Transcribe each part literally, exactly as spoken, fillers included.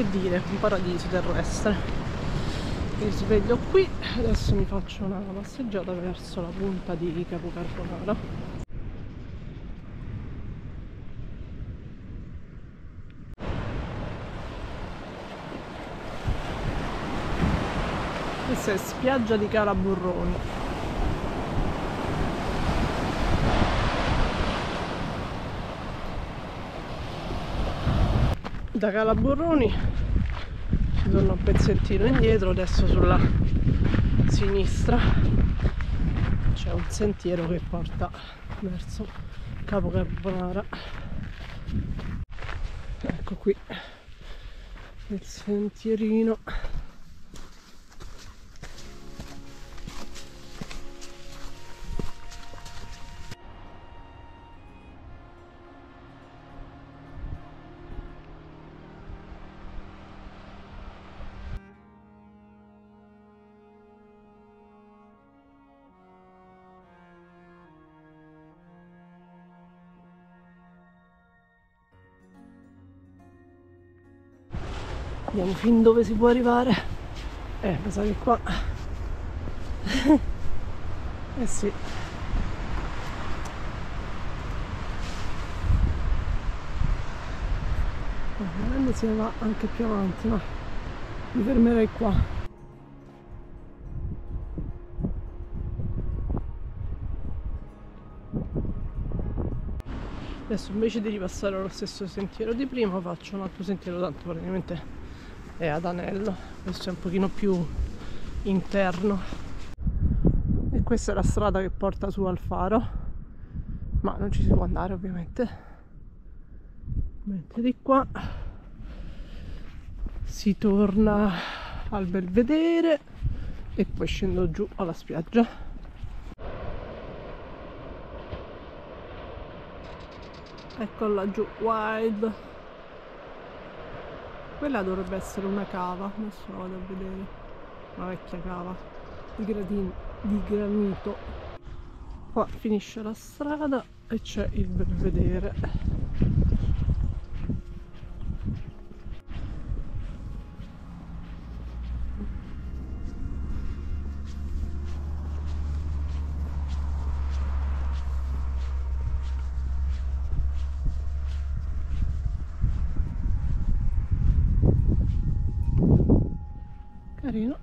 che dire, un paradiso terrestre. Mi sveglio qui, adesso mi faccio una passeggiata verso la punta di Capo Carbonara. Questa è spiaggia di Cala Burroni. Da Cala Burroni ci sono un pezzettino indietro, adesso sulla sinistra c'è un sentiero che porta verso Capo Carbonara. Ecco qui il sentierino. Vediamo fin dove si può arrivare. Eh, mi sa che qua eh sì, magari si va anche più avanti, ma mi fermerei qua. Adesso invece di ripassare lo stesso sentiero di prima faccio un altro sentiero, tanto praticamente è ad anello, questo è un pochino più interno e questa è la strada che porta su al faro, ma non ci si può andare ovviamente. Mentre di qua si torna al Belvedere e poi scendo giù alla spiaggia. Eccola giù, Wild. Quella dovrebbe essere una cava, adesso la vado a vedere, una vecchia cava di, gradin, di granito. Qua finisce la strada e c'è il Belvedere. Carino.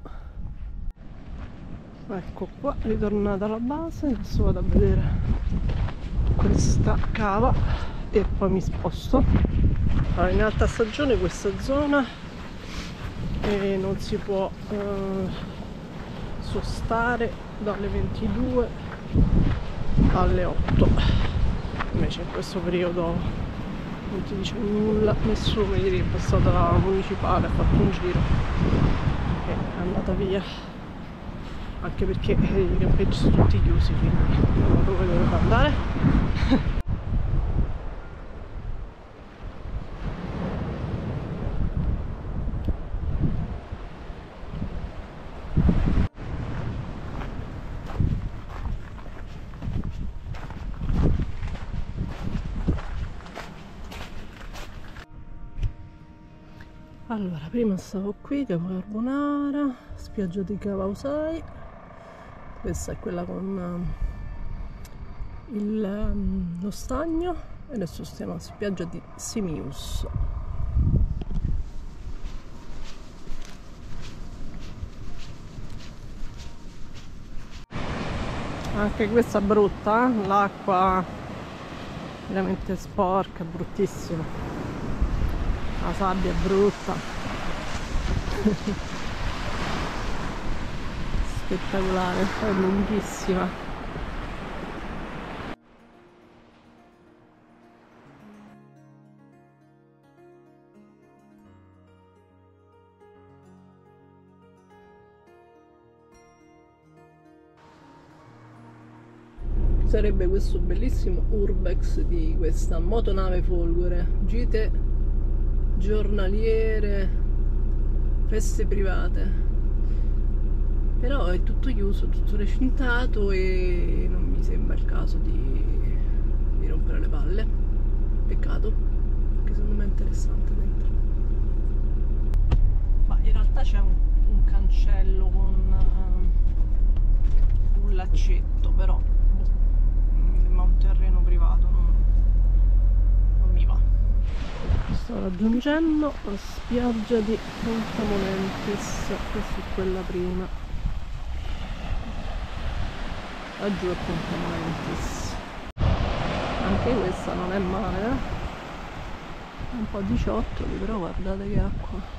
Ecco qua, ritornata alla base, adesso vado a vedere questa cava e poi mi sposto. Allora, in alta stagione questa zona e non si può eh, sostare dalle ventidue alle otto, invece in questo periodo non ti dice nulla, nessuno. Ieri è passata la municipale, ha fatto un giro è andata via, anche perché i campeggi sono tutti chiusi, quindi non so dove dovrebbe andare. Allora, prima stavo qui, Capo Carbonara, spiaggia di Cava Usai, questa è quella con uh, il, um, lo stagno, e adesso stiamo alla spiaggia di Simius. Anche questa è brutta, eh? L'acqua veramente sporca, bruttissima. La sabbia è brutta. Spettacolare, è lunghissima. Sarebbe questo bellissimo urbex di questa motonave Folgore, gite giornaliere, feste private, però è tutto chiuso, tutto recintato e non mi sembra il caso di, di rompere le palle. Peccato, perché secondo me è interessante dentro. accetto, però boh, mi sembra un terreno privato, non, non mi va. Sto raggiungendo la spiaggia di Punta Molentis, questa è quella prima, laggiù è Punta Molentis. Anche questa non è male, eh? Un po' di ciottoli, però guardate che acqua.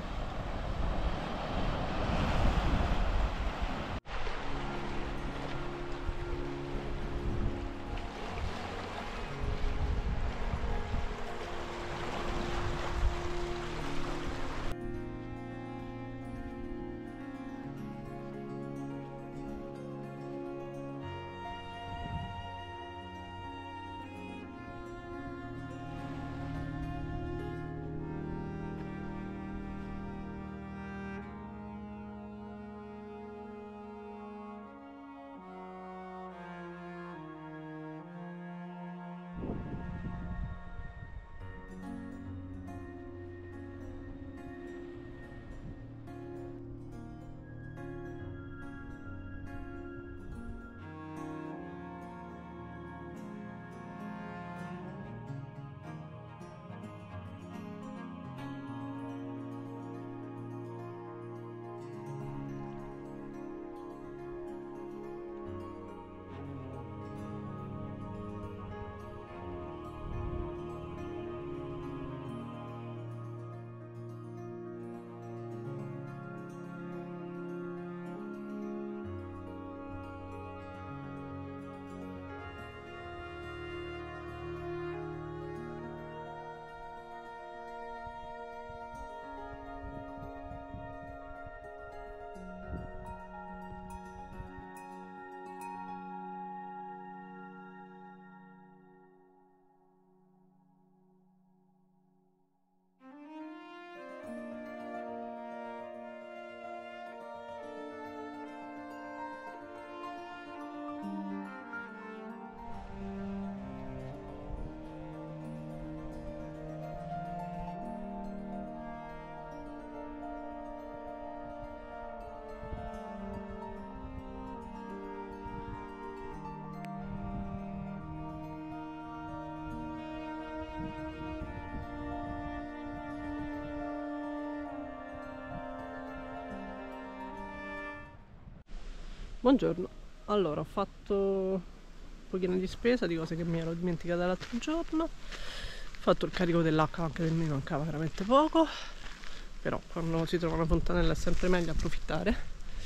Buongiorno, allora ho fatto un pochino di spesa di cose che mi ero dimenticata l'altro giorno, ho fatto il carico dell'acqua anche se mi mancava veramente poco, però quando si trova una fontanella è sempre meglio approfittare.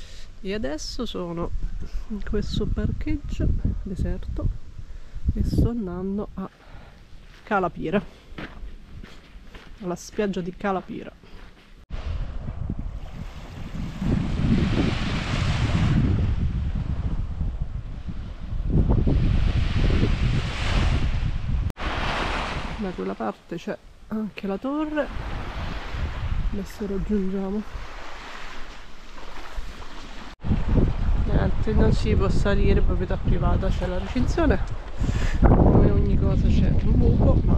E adesso sono in questo parcheggio deserto e sto andando a Cala Pira, alla spiaggia di Cala Pira. Da quella parte c'è anche la torre, adesso raggiungiamo. Niente, non si può salire, proprietà privata, c'è la recinzione, come ogni cosa c'è un buco, ma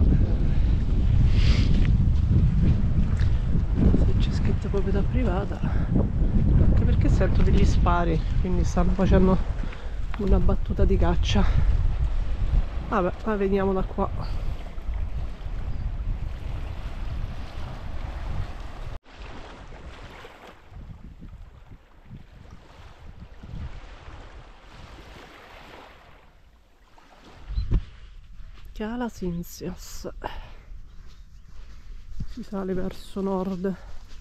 se c'è scritto proprietà privata, anche perché sento degli spari, quindi stanno facendo una battuta di caccia. Vabbè, ma vediamo da qua. Cala Sinsias, si sale verso nord.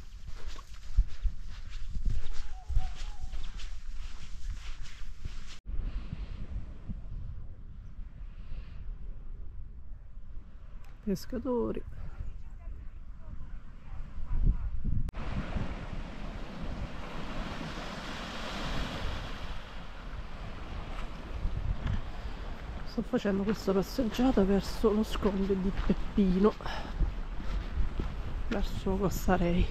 Pescatori. Sto facendo questa passeggiata verso lo scoglio di Peppino, verso Costa Rei.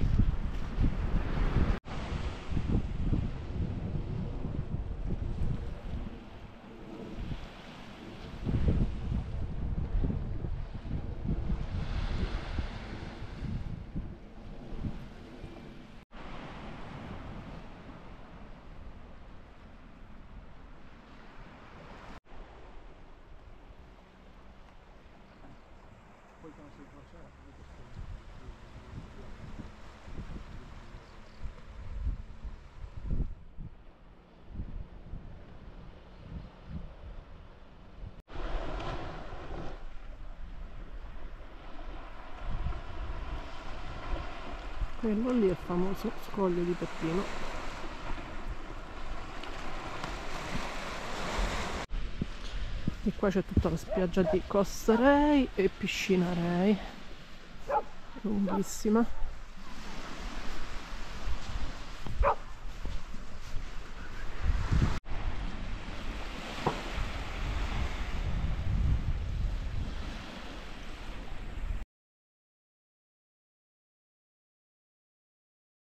Quello lì è il famoso scoglio di Peppino. E qua c'è tutta la spiaggia di Costa Rei e Piscina Rei, lunghissima.